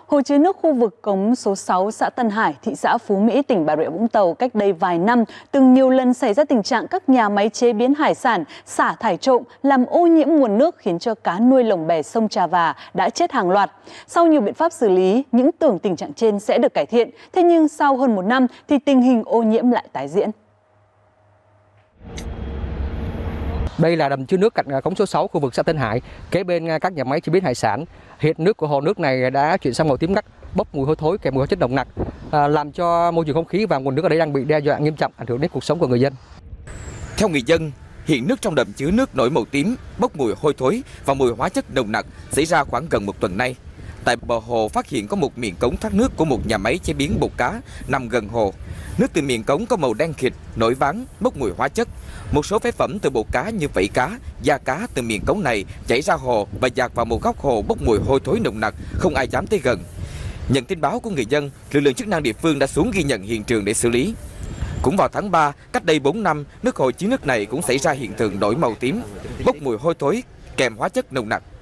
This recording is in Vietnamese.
Hồ chứa nước khu vực cống số 6 xã Tân Hải, thị xã Phú Mỹ, tỉnh Bà Rịa Vũng Tàu cách đây vài năm từng nhiều lần xảy ra tình trạng các nhà máy chế biến hải sản xả thải trộm làm ô nhiễm nguồn nước, khiến cho cá nuôi lồng bè sông Trà Và đã chết hàng loạt. Sau nhiều biện pháp xử lý, những tưởng tình trạng trên sẽ được cải thiện, thế nhưng sau hơn một năm thì tình hình ô nhiễm lại tái diễn. Đây là đầm chứa nước cạnh cống số 6 khu vực xã Tân Hải, kế bên các nhà máy chế biến hải sản. Hiện nước của hồ nước này đã chuyển sang màu tím ngắt, bốc mùi hôi thối kèm mùi hóa chất độc nặc, làm cho môi trường không khí và nguồn nước ở đây đang bị đe dọa nghiêm trọng, ảnh hưởng đến cuộc sống của người dân. Theo người dân, hiện nước trong đầm chứa nước nổi màu tím, bốc mùi hôi thối và mùi hóa chất nồng nặc xảy ra khoảng gần một tuần nay. Tại bờ hồ phát hiện có một miệng cống thoát nước của một nhà máy chế biến bột cá nằm gần hồ. Nước từ miệng cống có màu đen kịt, nổi váng, bốc mùi hóa chất. Một số phế phẩm từ bột cá như vảy cá, da cá từ miệng cống này chảy ra hồ và dạt vào một góc hồ bốc mùi hôi thối nồng nặc, không ai dám tới gần. Nhận tin báo của người dân, lực lượng chức năng địa phương đã xuống ghi nhận hiện trường để xử lý. Cũng vào tháng 3, cách đây 4 năm, nước hồ chứa nước này cũng xảy ra hiện tượng đổi màu tím, bốc mùi hôi thối kèm hóa chất nồng nặc.